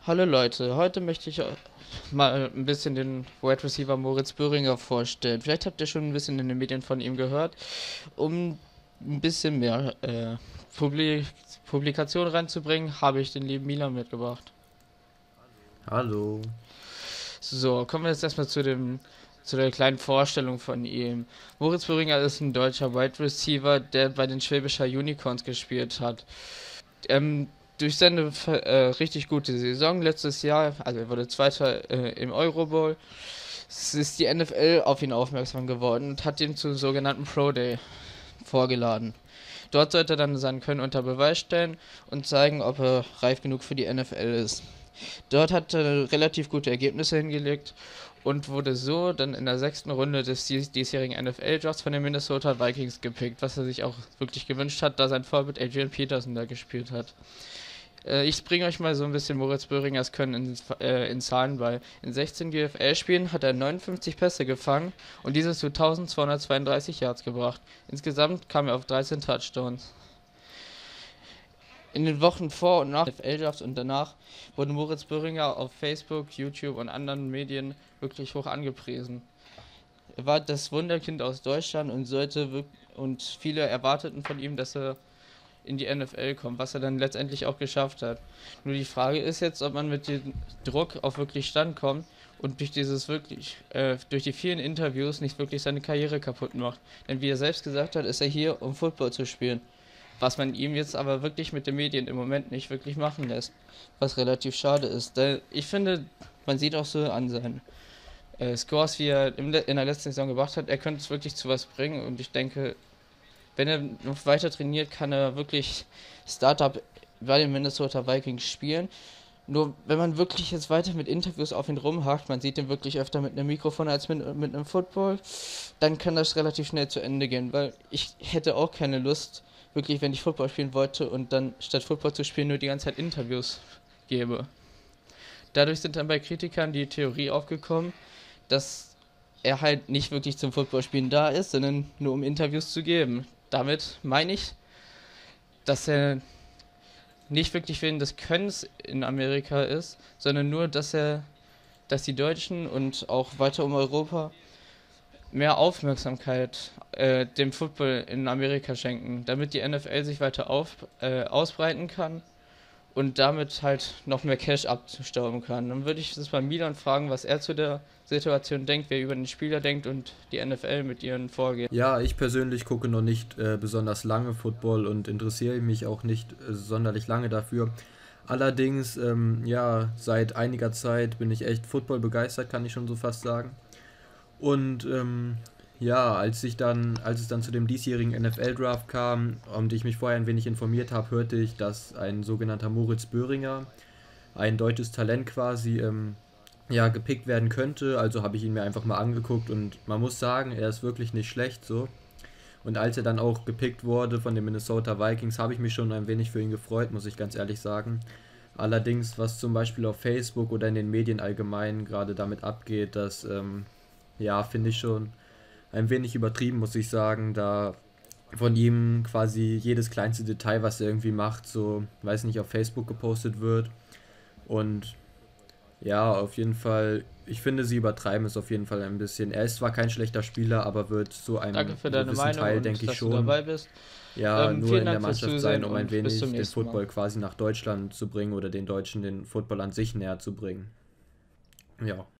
Hallo Leute, heute möchte ich mal ein bisschen den Wide Receiver Moritz Böhringer vorstellen. Vielleicht habt ihr schon ein bisschen in den Medien von ihm gehört. Um ein bisschen mehr Publi Publikation reinzubringen, habe ich den lieben Milan mitgebracht. Hallo. So, kommen wir jetzt erstmal zu der kleinen Vorstellung von ihm. Moritz Böhringer ist ein deutscher Wide Receiver, der bei den Schwäbischer Unicorns gespielt hat. Ähm, Durch seine richtig gute Saison letztes Jahr, also er wurde Zweiter im Euro Bowl, ist die NFL auf ihn aufmerksam geworden und hat ihn zum sogenannten Pro Day vorgeladen. Dort sollte er dann sein Können unter Beweis stellen und zeigen, ob er reif genug für die NFL ist. Dort hat er relativ gute Ergebnisse hingelegt und wurde so dann in der sechsten Runde des diesjährigen NFL-Drafts von den Minnesota Vikings gepickt, was er sich auch wirklich gewünscht hat, da sein Vorbild Adrian Peterson da gespielt hat. Ich bringe euch mal so ein bisschen Moritz Böhringers Können in Zahlen bei. In 16 GFL-Spielen hat er 59 Pässe gefangen und diese zu 1232 Yards gebracht. Insgesamt kam er auf 13 Touchdowns. In den Wochen vor und nach NFL-Drafts und danach wurde Moritz Böhringer auf Facebook, YouTube und anderen Medien wirklich hoch angepriesen. Er war das Wunderkind aus Deutschland und viele erwarteten von ihm, dass er in die NFL kommt, was er dann letztendlich auch geschafft hat. Nur die Frage ist jetzt, ob man mit dem Druck auf wirklich Stand kommt und durch die vielen Interviews nicht wirklich seine Karriere kaputt macht. Denn wie er selbst gesagt hat, ist er hier, um Football zu spielen. Was man ihm jetzt aber wirklich mit den Medien im Moment nicht wirklich machen lässt. Was relativ schade ist. Ich finde, man sieht auch so an seinen Scores, wie er in der letzten Saison gebracht hat, er könnte es wirklich zu was bringen und ich denke, wenn er noch weiter trainiert, kann er wirklich Startup bei den Minnesota Vikings spielen. Nur wenn man wirklich jetzt weiter mit Interviews auf ihn rumhakt, man sieht ihn wirklich öfter mit einem Mikrofon als mit einem Football, dann kann das relativ schnell zu Ende gehen, weil ich hätte auch keine Lust, wirklich, wenn ich Football spielen wollte und dann statt Football zu spielen nur die ganze Zeit Interviews gebe. Dadurch sind dann bei Kritikern die Theorie aufgekommen, dass er halt nicht wirklich zum Footballspielen da ist, sondern nur um Interviews zu geben. Damit meine ich, dass er nicht wirklich wegen des Könnens in Amerika ist, sondern nur, dass die Deutschen und auch weiter um Europa mehr Aufmerksamkeit dem Football in Amerika schenken, damit die NFL sich weiter ausbreiten kann und damit halt noch mehr Cash abstauben kann. Dann würde ich das bei Milan fragen, was er zu der Situation denkt, wer über den Spieler denkt und die NFL mit ihren Vorgehen. Ja, ich persönlich gucke noch nicht besonders lange Football und interessiere mich auch nicht sonderlich lange dafür. Allerdings, ja, seit einiger Zeit bin ich echt Football begeistert, kann ich schon so fast sagen. Und ja, als es dann zu dem diesjährigen NFL-Draft kam und ich mich vorher ein wenig informiert habe, hörte ich, dass ein sogenannter Moritz Böhringer, ein deutsches Talent quasi, ja, gepickt werden könnte. Also habe ich ihn mir einfach mal angeguckt und man muss sagen, er ist wirklich nicht schlecht so. Und als er dann auch gepickt wurde von den Minnesota Vikings, habe ich mich schon ein wenig für ihn gefreut, muss ich ganz ehrlich sagen. Allerdings, was zum Beispiel auf Facebook oder in den Medien allgemein gerade damit abgeht, das, ja, finde ich schon ein wenig übertrieben, muss ich sagen, da von ihm quasi jedes kleinste Detail, was er irgendwie macht, so, weiß nicht, auf Facebook gepostet wird. Und ja, auf jeden Fall. Ich finde, sie übertreiben es auf jeden Fall ein bisschen. Er ist zwar kein schlechter Spieler, aber wird zu Danke einem für deine gewissen Meinung Teil, und denke ich dass du schon, dabei bist. ja, nur Vielen in der Dank fürs Mannschaft sein, Zusehen um ein und bis zum wenig den nächsten Mal. Football quasi nach Deutschland zu bringen oder den Deutschen den Football an sich näher zu bringen. Ja.